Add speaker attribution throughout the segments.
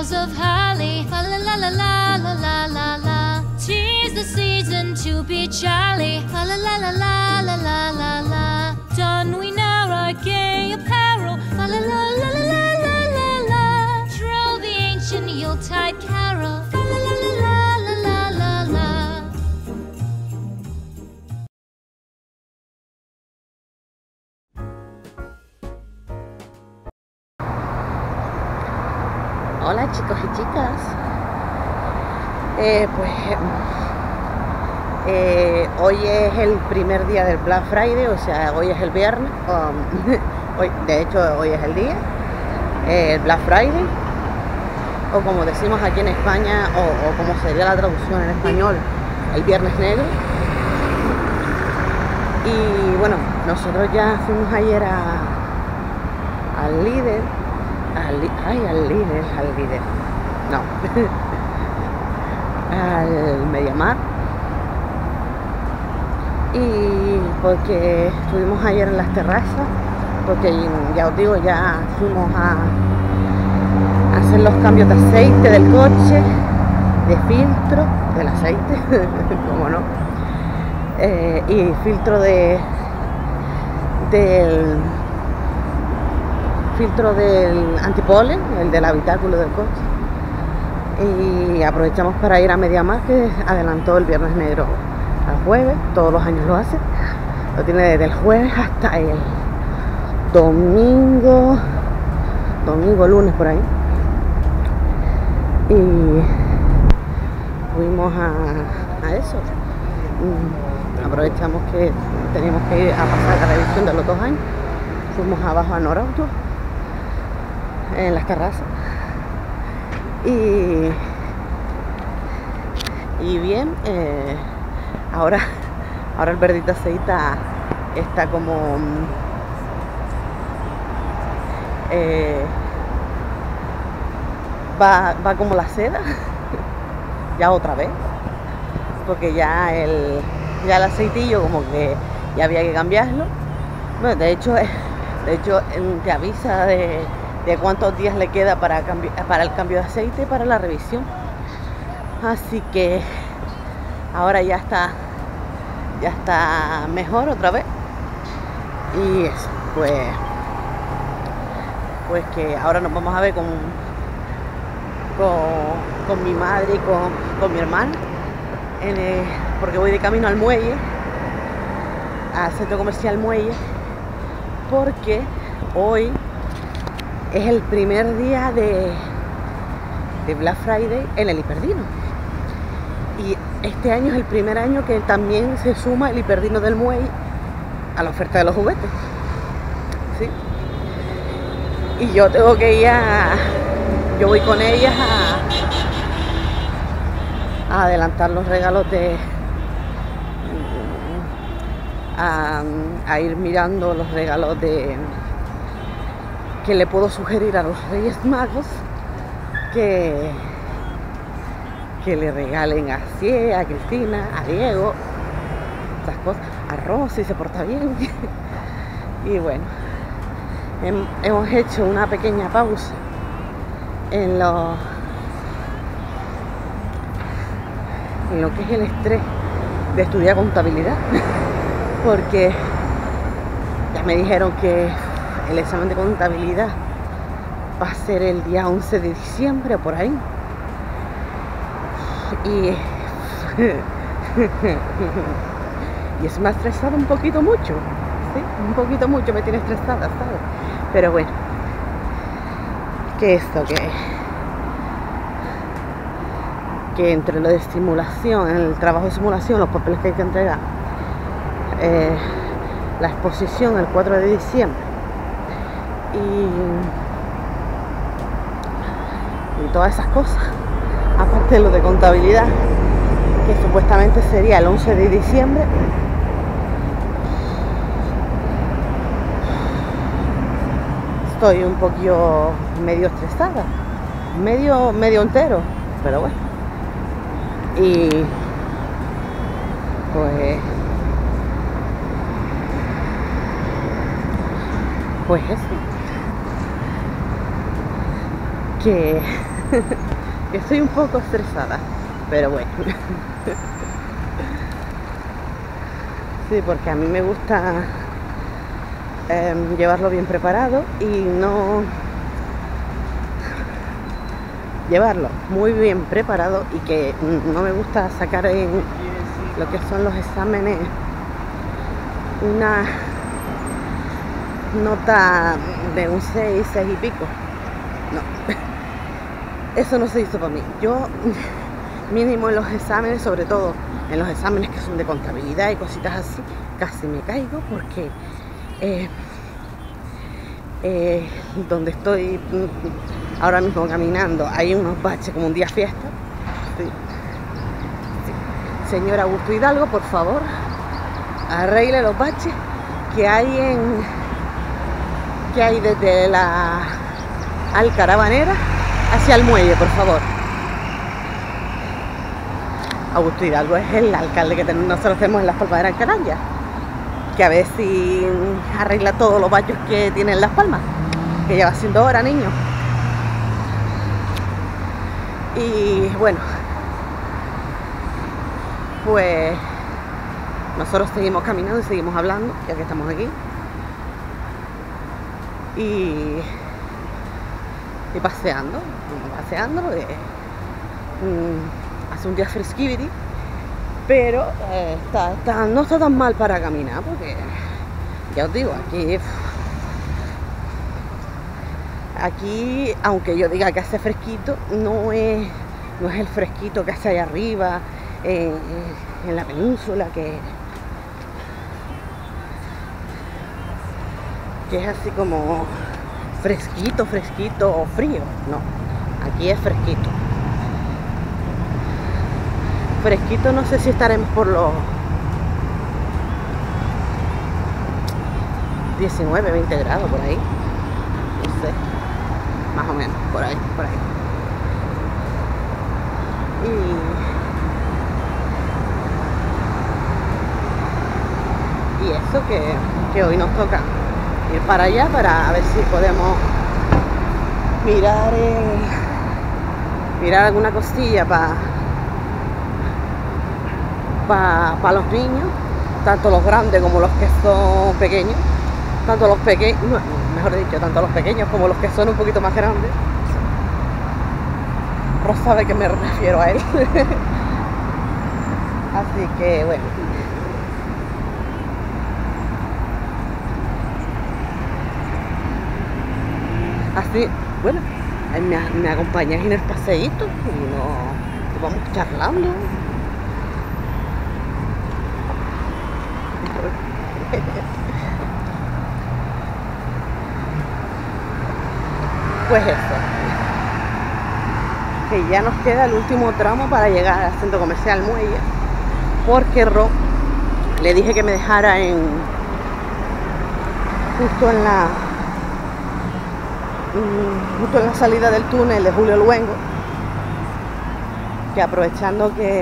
Speaker 1: boughs of holly. Fa la la la la la la la la. 'Tis the season to be jolly. Fa la la la la la la la la. Don we now our gay apparel. Fa la la la la la la la la. Troll the ancient Yuletide carol. Fa la la la la la la la la.
Speaker 2: Hola chicos y chicas, hoy es el primer día del Black Friday, o sea, hoy es el viernes, hoy, de hecho hoy es el día, el Black Friday, o como decimos aquí en España, o como sería la traducción en español, el Viernes Negro. Y bueno, nosotros ya fuimos ayer al líder. Al líder, no, al MediaMarkt, y porque estuvimos ayer en las terrazas, porque ya os digo, ya fuimos a hacer los cambios de aceite del coche, de filtro, del aceite, como no, y filtro del antipolen, el del habitáculo del coche, y aprovechamos para ir a MediaMarkt, que adelantó el Viernes Negro al jueves, todos los años lo hace, lo tiene desde el jueves hasta el domingo, lunes por ahí, y fuimos a eso, aprovechamos que teníamos que ir a pasar la revisión de los 2 años, fuimos abajo a Norauto, en las terrazas, y bien, ahora el verdito aceite está como va como la seda ya otra vez, porque ya el aceitillo como que ya había que cambiarlo. Bueno, de hecho te avisa de cuántos días le queda para el cambio de aceite, para la revisión. Así que ahora ya está mejor otra vez. Y eso, pues que ahora nos vamos a ver con mi madre y con mi hermana, porque voy de camino al muelle, al centro comercial Muelle, porque hoy es el primer día de Black Friday en el Hiperdino, y este año es el primer año que también se suma el Hiperdino del Muelle a la oferta de los juguetes, ¿sí? Y yo tengo que ir yo voy con ellas a adelantar los regalos a ir mirando los regalos que le puedo sugerir a los Reyes Magos que le regalen a Cie, a Cristina, a Diego, esas cosas, a Rosy, se porta bien. Y bueno, hemos hecho una pequeña pausa en lo que es el estrés de estudiar contabilidad, porque ya me dijeron que el examen de contabilidad va a ser el día 11 de diciembre o por ahí, y eso me ha estresado un poquito mucho, ¿sí? Un poquito mucho me tiene estresada, ¿sabes? Pero bueno, que esto, que entre lo de simulación, el trabajo de simulación, los papeles que hay que entregar, la exposición el 4 de diciembre y todas esas cosas, aparte de lo de contabilidad, que supuestamente sería el 11 de diciembre, estoy un poquito medio estresada, medio entero, pero bueno. Y pues eso, que que estoy un poco estresada, pero bueno. Sí, porque a mí me gusta llevarlo bien preparado y no llevarlo muy bien preparado, y que no me gusta sacar en lo que son los exámenes una nota de un 6 y pico. No, eso no se hizo para mí. Yo mínimo en los exámenes, sobre todo en los exámenes que son de contabilidad y cositas así, casi me caigo porque donde estoy ahora mismo caminando hay unos baches como un día fiesta. Sí. Sí. Señor Augusto Hidalgo, por favor, arregle los baches que hay desde la Alcaravanera hacia el muelle, por favor. Augusto Hidalgo es el alcalde que nosotros tenemos en Las Palmas de Gran Canaria, que a ver si arregla todos los baches que tienen Las Palmas, que lleva siendo hora, niño. Y bueno, pues nosotros seguimos caminando y seguimos hablando, ya que estamos aquí. Y paseando, porque hace un día fresquibiri, pero no está tan mal para caminar, porque ya os digo, aquí aunque yo diga que hace fresquito, no es el fresquito que hace allá arriba en la península, que es así como fresquito o frío. No, aquí es fresquito. Fresquito, no sé si estaremos por los 19, 20 grados por ahí, no sé, más o menos, por ahí. Y eso que hoy nos toca ir para allá para ver si podemos mirar alguna cosilla para los niños, tanto los grandes como los que son pequeños, tanto los pequeños como los que son un poquito más grandes. Rosa sabe que me refiero a él. Así que bueno, así, bueno, me acompañáis en el paseíto y vamos charlando. Pues eso, que ya nos queda el último tramo para llegar al centro comercial Muelle, porque le dije que me dejara justo en la salida del túnel de Julio Luengo, que aprovechando que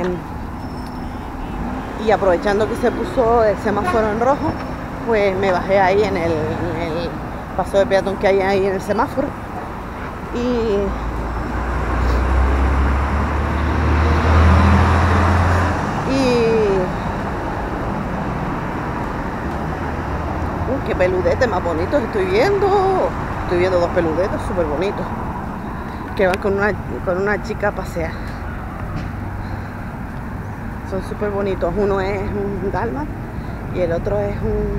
Speaker 2: se puso el semáforo en rojo, pues me bajé ahí en el paso de peatón que hay ahí en el semáforo. Qué peludete más bonitos estoy viendo. Estoy viendo dos peludetes súper bonitos que van con una chica a pasear. Son súper bonitos. Uno es un dálmata y el otro es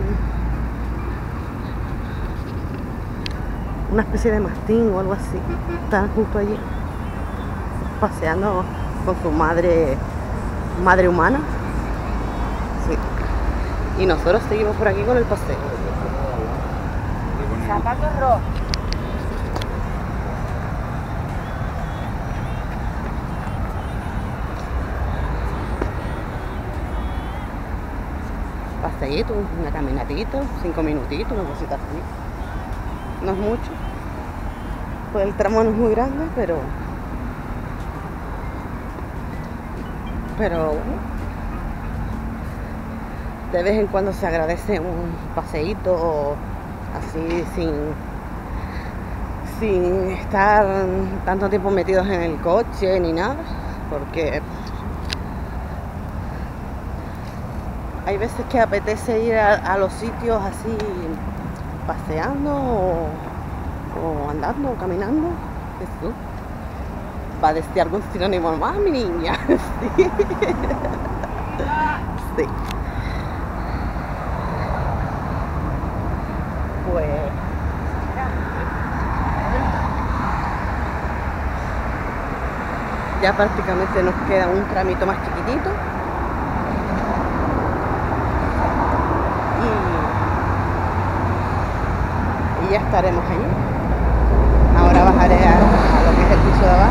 Speaker 2: una especie de mastín o algo así. Están justo allí paseando con su madre humana. Sí. Y nosotros seguimos por aquí con el paseo. Zapatos rojos. Paseíto, una caminatita, 5 minutitos, una cosita así. No es mucho. Pues el tramo no es muy grande, pero bueno, de vez en cuando se agradece un paseíto así sin estar tanto tiempo metidos en el coche ni nada, porque hay veces que apetece ir a los sitios así paseando o andando o caminando. Jesús, va a decir algún sinónimo más, mi niña. Sí. Sí. Pues ya prácticamente nos queda un tramito más chiquitito y ya estaremos allí. Ahora bajaré a lo que es el piso de abajo.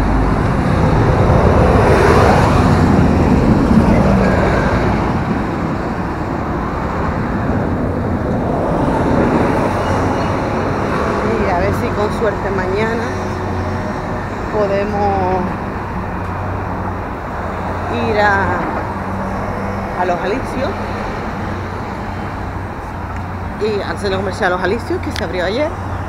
Speaker 2: Y a ver si con suerte mañana podemos ir a Los Alicios, y al centro comercial Los Alicios, que se abrió ayer.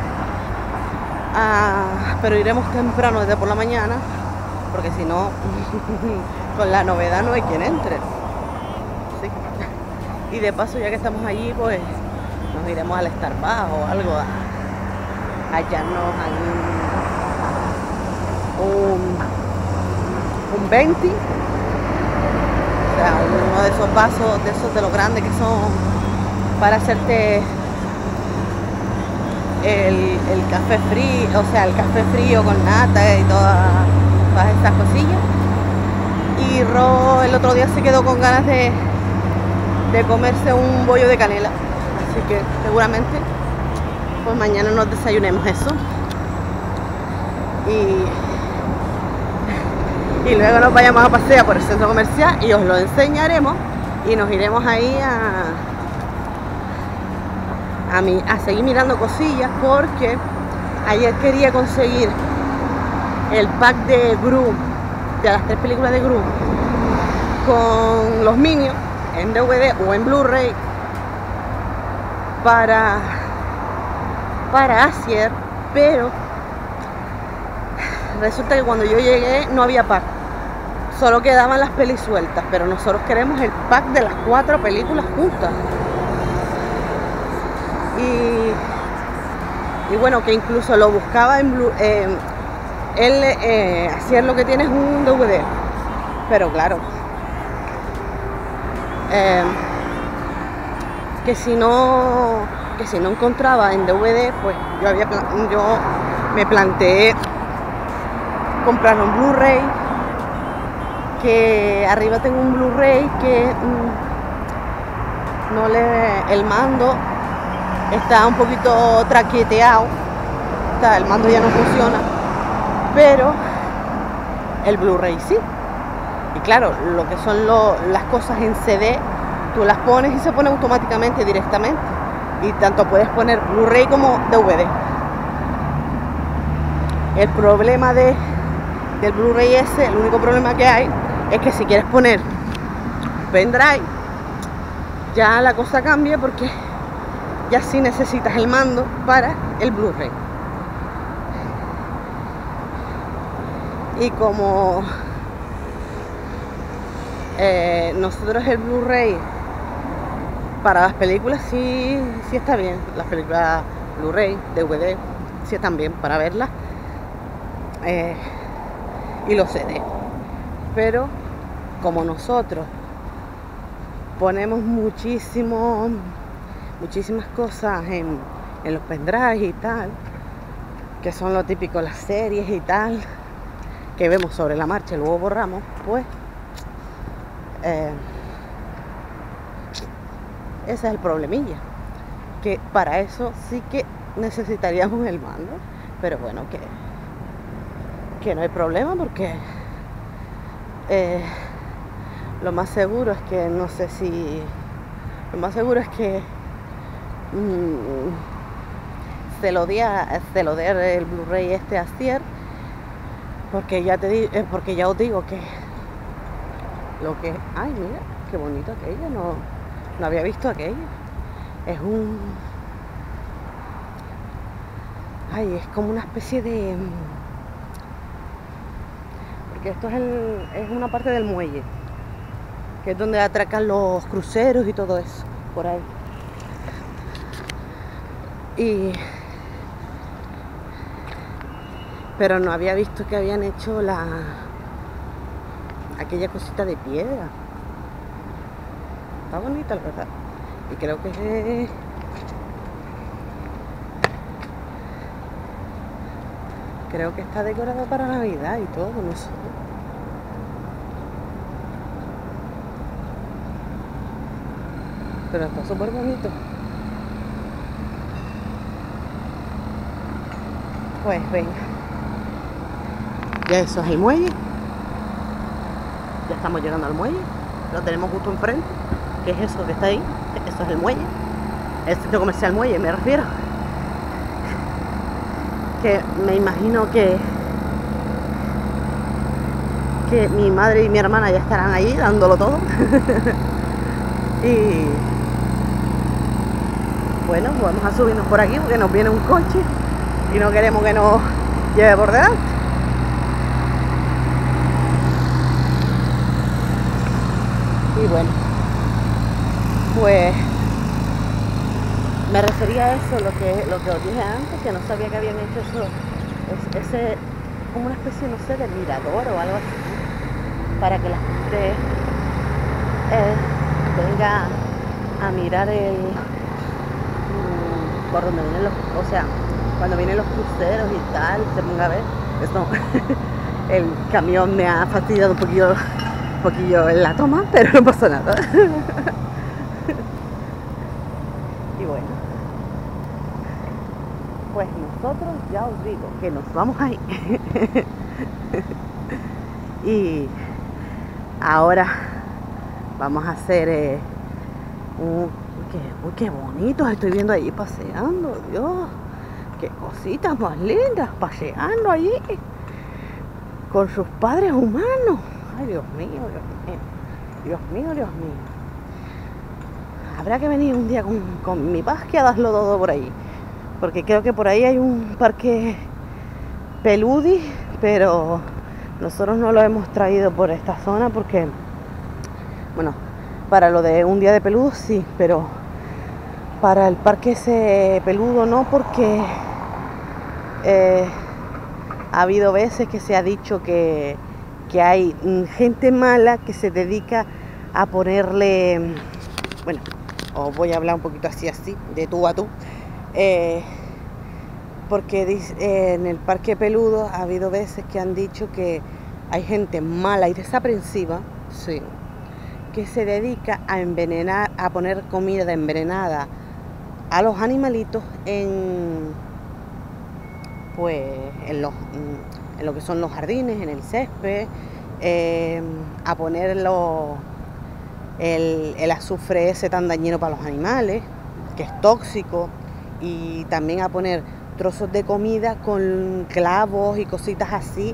Speaker 2: Pero iremos temprano desde por la mañana, porque si no con la novedad no hay quien entre. Sí. Y de paso, ya que estamos allí, pues nos iremos al Starbucks o algo a hallarnos un 20, o sea, uno de esos vasos de los grandes que son para hacerte el café frío, o sea, el café frío con nata y todas esas cosillas. Y Ro el otro día se quedó con ganas de comerse un bollo de canela, así que seguramente pues mañana nos desayunemos eso y luego nos vayamos a pasear por el centro comercial y os lo enseñaremos, y nos iremos ahí a seguir mirando cosillas, porque ayer quería conseguir el pack de Gru, de las 3 películas de Gru, con los Minions en DVD o en Blu-ray para Asier, pero resulta que cuando yo llegué no había pack, solo quedaban las pelis sueltas, pero nosotros queremos el pack de las 4 películas juntas. Y bueno, que incluso lo buscaba en Blu, Asier lo que tiene es un DVD, pero claro, que si no encontraba en DVD, pues yo me planteé comprar un Blu-ray, que arriba tengo un Blu-ray que el mando está un poquito traqueteado, el mando ya no funciona, pero el Blu-ray sí. Y claro, lo que son las cosas en CD, tú las pones y se pone automáticamente directamente, y tanto puedes poner Blu-ray como DVD. El problema del Blu-ray ese, el único problema que hay es que si quieres poner pendrive, ya la cosa cambia, porque ya sí necesitas el mando para el Blu-ray. Y como nosotros el Blu-ray para las películas sí está bien, las películas Blu-ray, DVD sí están bien para verlas, y los CD, pero como nosotros ponemos muchísimas cosas en los pendrives y tal, que son lo típico, las series y tal, que vemos sobre la marcha y luego borramos, pues ese es el problemilla, que para eso sí que necesitaríamos el mando, pero bueno, que no hay problema, porque lo más seguro es que se lo dé el Blu-ray este a Asier, porque ya os digo que ay, mira qué bonito aquello, no había visto aquello. Es Ay, es como una especie de... Porque esto es una parte del muelle, que es donde atracan los cruceros y todo eso, por ahí. Pero no había visto que habían hecho aquella cosita de piedra. Está bonita, la verdad. Y creo que está decorado para Navidad y todo, no sé. Pero está súper bonito. Pues venga. Ya eso es el muelle. Ya estamos llegando al muelle. Lo tenemos justo enfrente. ¿Qué es eso que está ahí? Eso es el muelle. El centro comercial muelle, me refiero. Que me imagino que mi madre y mi hermana ya estarán ahí dándolo todo. Y bueno, vamos a subirnos por aquí porque nos viene un coche y no queremos que nos lleve por delante. Y bueno, pues me refería a eso, lo que os dije antes, que no sabía que habían hecho eso, ese como una especie, no sé, de mirador o algo así, para que la gente venga a mirar por donde vienen o sea, cuando vienen los cruceros y tal, se ponga a ver. Esto, el camión me ha fastidiado un poquillo en la toma, pero no pasa nada. Y bueno, pues nosotros ya os digo que nos vamos ahí. Y ahora vamos a hacer qué bonitos estoy viendo allí paseando, Dios, qué cositas más lindas paseando allí con sus padres humanos. Ay, Dios mío, Dios mío, Dios mío, Dios mío. Habrá que venir un día con mi Pasqui a darlo todo por ahí, porque creo que por ahí hay un parque peludi, pero nosotros no lo hemos traído por esta zona porque, bueno, para lo de un día de peludo sí, pero para el parque ese peludo no, porque ha habido veces que se ha dicho que hay gente mala que se dedica a ponerle, bueno, os voy a hablar un poquito así, de tú a tú, porque en el parque peludo ha habido veces que han dicho que hay gente mala y desaprensiva, sí, que se dedica a envenenar, a poner comida envenenada a los animalitos en lo que son los jardines, en el césped, a poner el azufre ese tan dañino para los animales, que es tóxico, y también a poner trozos de comida con clavos y cositas así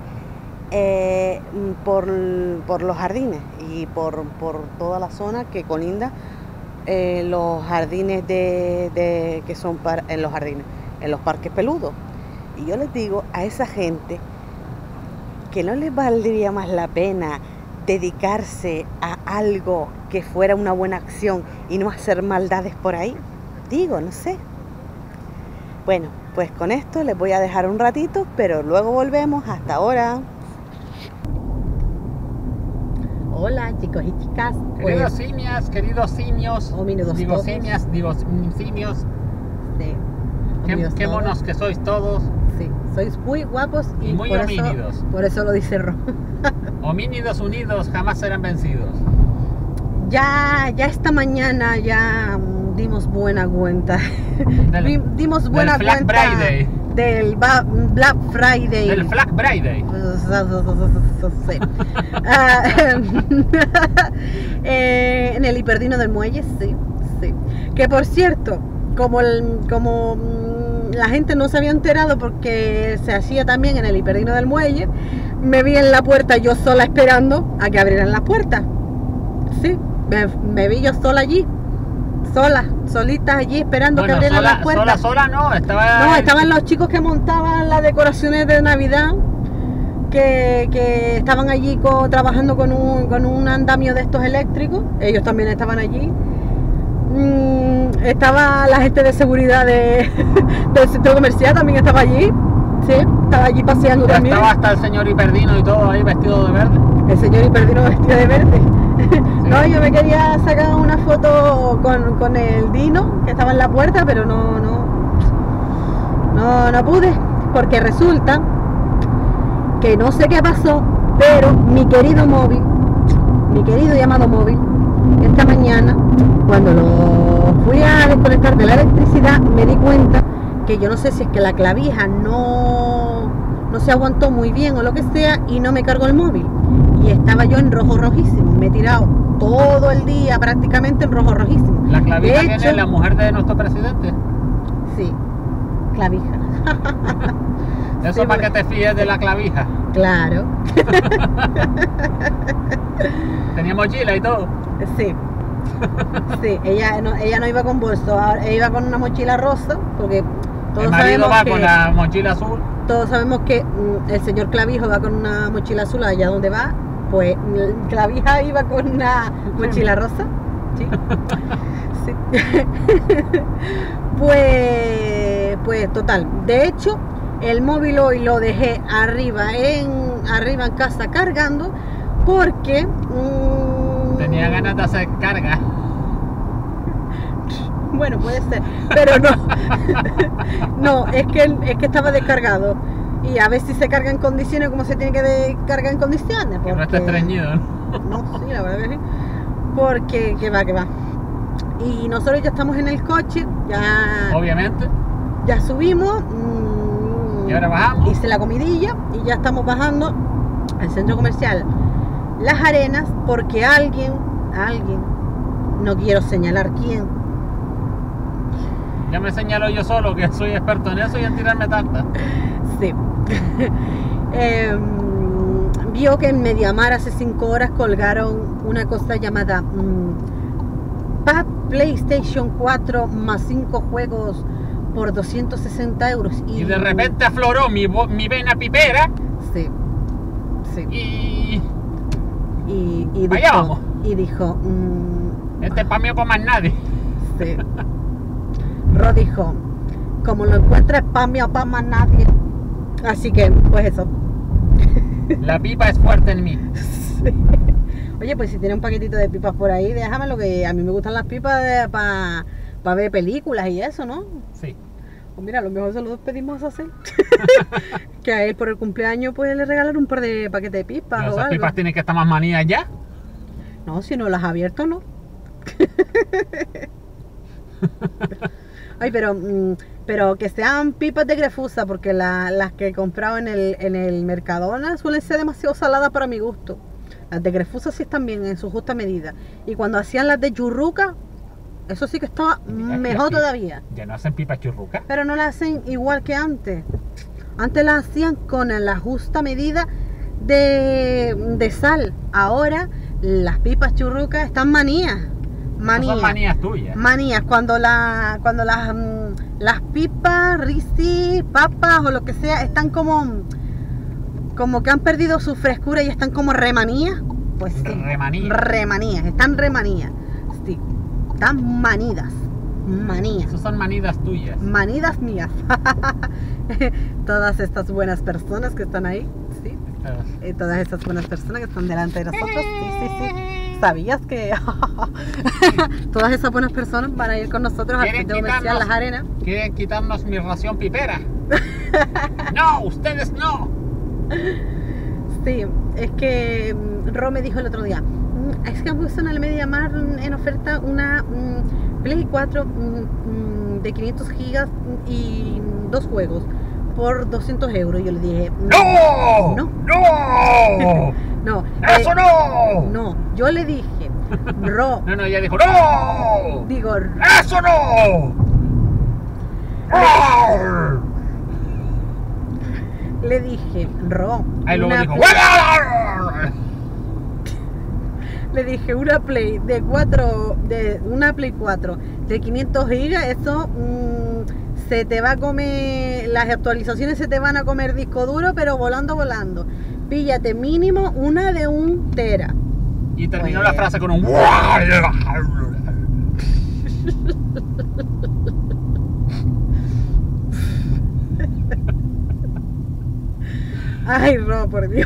Speaker 2: por los jardines y por toda la zona que colinda los jardines que son en los jardines, en los parques peludos. Y yo les digo a esa gente que no les valdría más la pena dedicarse a algo que fuera una buena acción y no hacer maldades por ahí. Digo, no sé. Bueno, pues con esto les voy a dejar un ratito, pero luego volvemos. Hasta ahora. Hola chicos y chicas.
Speaker 3: Queridos simias, queridos simios. Digo simias, digo simios.
Speaker 2: Sí.
Speaker 3: Qué monos que sois todos.
Speaker 2: Sí, sois muy guapos y
Speaker 3: muy homínidos.
Speaker 2: Por eso lo dice Ro.
Speaker 3: Homínidos unidos jamás serán vencidos.
Speaker 2: Ya esta mañana ya dimos buena cuenta. Dimos buena
Speaker 3: Black
Speaker 2: cuenta
Speaker 3: Friday.
Speaker 2: Del Black Friday.
Speaker 3: Del Black Friday.
Speaker 2: Sí. En el hiperdino del muelle, sí. Que por cierto, como la gente no se había enterado porque se hacía también en el hiperdino del muelle, me vi en la puerta yo sola esperando a que abrieran las puertas. Sí, me vi yo sola allí solitas allí esperando
Speaker 3: Bueno,
Speaker 2: que abrieran las puertas.
Speaker 3: sola no,
Speaker 2: Estaban los chicos que montaban las decoraciones de Navidad, que estaban allí trabajando con un andamio de estos eléctricos. Ellos también estaban allí. Estaba la gente de seguridad del centro comercial, también estaba allí. Sí, estaba allí paseando
Speaker 3: ya
Speaker 2: también.
Speaker 3: estaba hasta el señor Hiperdino y todo ahí vestido de verde.
Speaker 2: El señor Hiperdino vestido de verde.
Speaker 3: Sí.
Speaker 2: No, yo me quería sacar una foto con el Dino que estaba en la puerta, pero no pude, porque resulta que no sé qué pasó, pero mi querido llamado móvil, esta mañana, cuando lo fui a desconectar de la electricidad, me di cuenta que yo no sé si es que la clavija no se aguantó muy bien o lo que sea, y no me cargó el móvil. Y estaba yo en rojísimo. Me he tirado todo el día prácticamente en rojísimo.
Speaker 3: ¿La clavija tiene la mujer de nuestro presidente?
Speaker 2: Sí, clavija.
Speaker 3: Eso
Speaker 2: Sí,
Speaker 3: para que te fíes de la clavija.
Speaker 2: Claro.
Speaker 3: Tenía mochila y todo.
Speaker 2: Sí. Sí, ella no iba con bolso, ella iba con una mochila rosa, porque todos
Speaker 3: El marido
Speaker 2: sabemos
Speaker 3: va con la mochila azul.
Speaker 2: Todos sabemos que el señor Clavijo va con una mochila azul allá donde va, pues Clavija iba con una mochila rosa. Sí. Sí. Pues total. De hecho, el móvil hoy lo dejé arriba en casa cargando porque
Speaker 3: tenía ganas de hacer carga.
Speaker 2: Bueno, puede ser, pero no. No, es que estaba descargado. Y a ver si se carga en condiciones como se tiene que cargar en condiciones.
Speaker 3: Que no esté estreñido, ¿no?
Speaker 2: No, sí, la verdad que sí. Porque, que va. Y nosotros ya estamos en el coche, ya...
Speaker 3: Obviamente.
Speaker 2: Ya subimos.
Speaker 3: Y ahora bajamos.
Speaker 2: Hice la comidilla y ya estamos bajando al centro comercial Las Arenas, porque alguien, no quiero señalar quién.
Speaker 3: Ya me señalo yo solo, que soy experto en eso y en tirarme tarta. Sí.
Speaker 2: Vio que en MediaMarkt hace 5 horas colgaron una cosa llamada Pack PlayStation 4 más 5 juegos por 260 euros.
Speaker 3: Y de repente afloró mi vena pipera.
Speaker 2: Sí. Y dijo,
Speaker 3: allá vamos.
Speaker 2: Y dijo,
Speaker 3: este es para mí o para más nadie.
Speaker 2: Sí. Ro dijo, como lo encuentres para mí o para más nadie. Así que, pues eso.
Speaker 3: La pipa es fuerte en mí.
Speaker 2: Sí. Oye, pues si tiene un paquetito de pipas por ahí, déjamelo, que a mí me gustan las pipas para ver películas y eso, ¿no?
Speaker 3: Sí.
Speaker 2: Pues mira, a lo mejor se lo pedimos así. Que a él por el cumpleaños pues le regalar un par de paquetes de pipas.
Speaker 3: ¿Pero
Speaker 2: o
Speaker 3: esas
Speaker 2: algo.
Speaker 3: pipas tienen que estar más manías ya?
Speaker 2: No, si no las ha abierto, no. Ay, pero que sean pipas de Grefusa, porque las que he comprado en el Mercadona suelen ser demasiado saladas para mi gusto. Las de Grefusa sí están bien en su justa medida. Y cuando hacían las de churruca, eso sí que estaba mejor todavía.
Speaker 3: Ya no hacen pipas churruca.
Speaker 2: Pero no las hacen igual que antes. Antes las hacían con la justa medida de sal. Ahora las pipas churrucas están manías.
Speaker 3: No son manías tuyas.
Speaker 2: Manías, cuando las pipas, risi, papas o lo que sea están como que han perdido su frescura y están como remanías. Pues sí, remanías, están remanías. Sí, están manías.
Speaker 3: Esas son manidas tuyas.
Speaker 2: Manidas mías. Todas estas buenas personas que están ahí, sí. Todas estas buenas personas que están delante de nosotros, sí. ¿Sabías que todas esas buenas personas van a ir con nosotros al centro comercial Las Arenas?
Speaker 3: Quieren quitarnos mi ración pipera. No, ustedes no.
Speaker 2: Sí, es que Ro me dijo el otro día, es que han puesto en el MediaMarkt en oferta una Play 4 de 500 gigas y 2 juegos por 200 euros. Y yo le dije,
Speaker 3: ¡No!
Speaker 2: No. No.
Speaker 3: ¡Eso no!
Speaker 2: No, yo le dije, Ro.
Speaker 3: No, ella dijo, ¡no!
Speaker 2: Digo,
Speaker 3: ¡eso no!
Speaker 2: Le dije, Ro.
Speaker 3: Ahí luego dijo,
Speaker 2: Le dije, una Play una Play 4 de 500 gigas, eso se te va a comer, las actualizaciones se te van a comer disco duro, pero volando. Píllate mínimo una de 1 tera.
Speaker 3: Y terminó la frase con un...
Speaker 2: Ay, no, por Dios.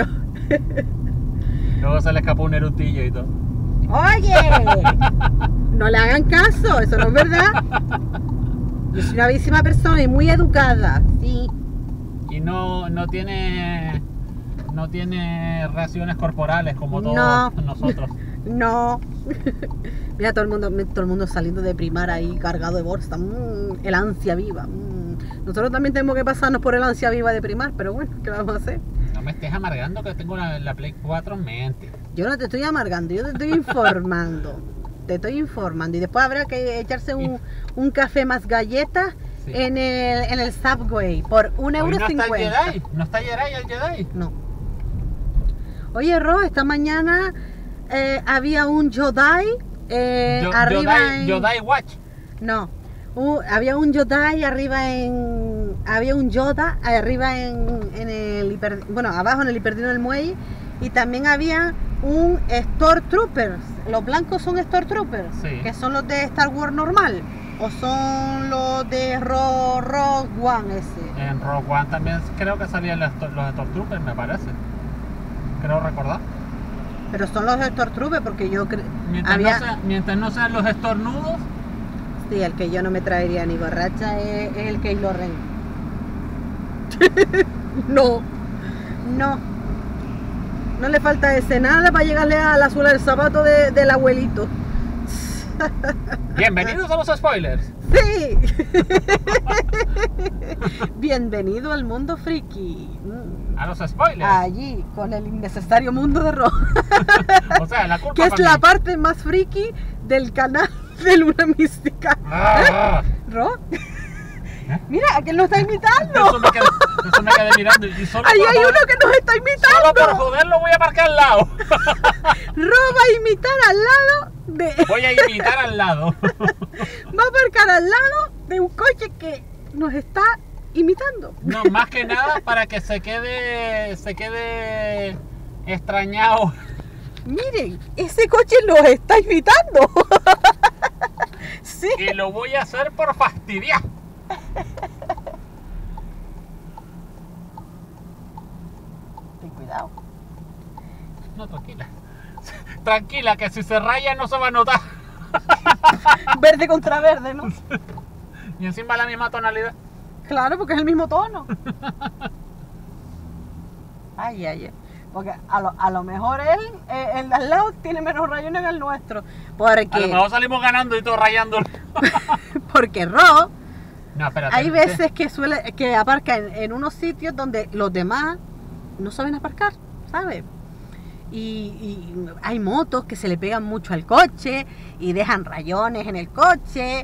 Speaker 3: Luego se le escapó un erutillo y todo.
Speaker 2: Oye, no le hagan caso, eso no es verdad. Yo soy una bellísima persona y muy educada, sí.
Speaker 3: Y no tiene reacciones corporales como todos nosotros.
Speaker 2: No. Mira todo el mundo saliendo de primar ahí cargado de bolsa. El ansia viva. Nosotros también tenemos que pasarnos por el ansia viva de primar, pero bueno, ¿qué vamos a hacer?
Speaker 3: No me estés amargando que tengo la Play 4 en mente.
Speaker 2: Yo no te estoy amargando, yo te estoy informando. Y después habrá que echarse un café más galletas, sí, en el Subway por €1,50.
Speaker 3: ¿No está Jedi el Jedi?
Speaker 2: No. Oye, Ro, esta mañana había un Jedi arriba en...
Speaker 3: Jedi Watch.
Speaker 2: No. Había un Yoda arriba en... Había un Yoda arriba en el abajo en el hiperdino del muelle. Y también había un Stormtroopers. Los blancos son Stormtroopers, sí, que son los de Star Wars normal. ¿O son los de Rogue One ese? En
Speaker 3: Rogue One también creo que salían los Stormtroopers, me parece. Creo recordar.
Speaker 2: Pero son los Stormtroopers porque yo creo...
Speaker 3: Mientras no sean los estornudos.
Speaker 2: Sí, el que yo no me traería ni borracha es el Kylo Ren. No le falta ese nada para llegarle a la suela del zapato del abuelito.
Speaker 3: Bienvenidos a los spoilers.
Speaker 2: Sí. Bienvenido al mundo friki.
Speaker 3: A los spoilers.
Speaker 2: Allí, con el innecesario mundo de Ro.
Speaker 3: O sea, la culpa
Speaker 2: que es la parte más friki del canal de Luna Mística. ¿Ro? Mira, ¿a quién nos está imitando?
Speaker 3: Eso me quedé mirando. Y solo
Speaker 2: ahí hay uno que nos está imitando.
Speaker 3: Solo por joder lo voy a aparcar al lado.
Speaker 2: Ro va a imitar al lado de...
Speaker 3: Voy a imitar al lado.
Speaker 2: Va a aparcar al lado de un coche que nos está imitando.
Speaker 3: No, más que nada para que se quede extrañado.
Speaker 2: Miren, ese coche nos está imitando. Sí.
Speaker 3: Y lo voy a hacer por fastidiar.
Speaker 2: Ten cuidado.
Speaker 3: No, tranquila. Tranquila, que si se raya no se va a notar.
Speaker 2: Verde contra verde, ¿no?
Speaker 3: Y encima la misma tonalidad.
Speaker 2: Claro, porque es el mismo tono. Ay. Porque a lo mejor el de al lado tiene menos rayones que el nuestro. Porque...
Speaker 3: A lo mejor salimos ganando y todo rayando.
Speaker 2: Porque Ro...
Speaker 3: No, espérate,
Speaker 2: hay veces que aparca en unos sitios donde los demás no saben aparcar, ¿sabes? Y hay motos que se le pegan mucho al coche y dejan rayones en el coche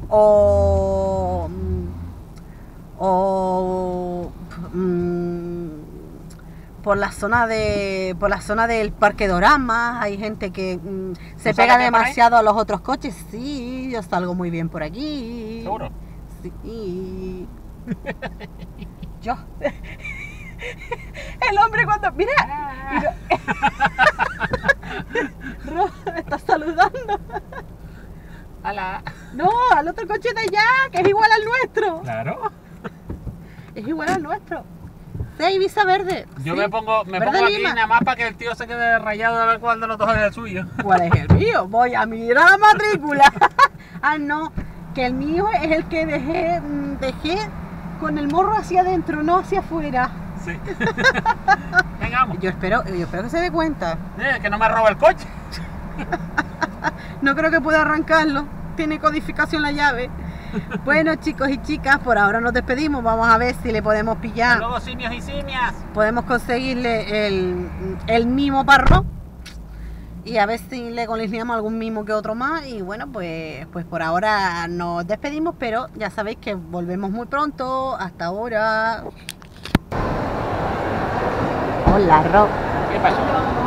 Speaker 2: por la zona del Parque Dorama hay gente que se pega demasiado a los otros coches. Sí, yo salgo muy bien por aquí.
Speaker 3: ¿Seguro?
Speaker 2: Sí. Yo. El hombre cuando... Mira. Ro, me está saludando.
Speaker 3: Hola.
Speaker 2: No, al otro coche de allá, que es igual al nuestro.
Speaker 3: Claro.
Speaker 2: Es igual al nuestro. Sí, Ibiza verde.
Speaker 3: Yo
Speaker 2: sí.
Speaker 3: me pongo aquí nada más para que el tío se quede rayado a ver cuál de los dos es el suyo.
Speaker 2: ¿Cuál es el mío? Voy a mirar la matrícula. Ah, no, que el mío es el que dejé con el morro hacia adentro, no hacia afuera.
Speaker 3: Sí. Venga, vamos.
Speaker 2: Yo espero que se dé cuenta.
Speaker 3: Que no me roba el coche.
Speaker 2: No creo que pueda arrancarlo. Tiene codificación la llave. Bueno, chicos y chicas, por ahora nos despedimos. Vamos a ver si le podemos pillar.
Speaker 3: Hasta luego, simios y simias.
Speaker 2: Podemos conseguirle el mimo parro. Y a ver si le coleccionamos algún mimo que otro más. Y bueno, pues por ahora nos despedimos. Pero ya sabéis que volvemos muy pronto. Hasta ahora. Hola, Ro.
Speaker 3: ¿Qué pasó?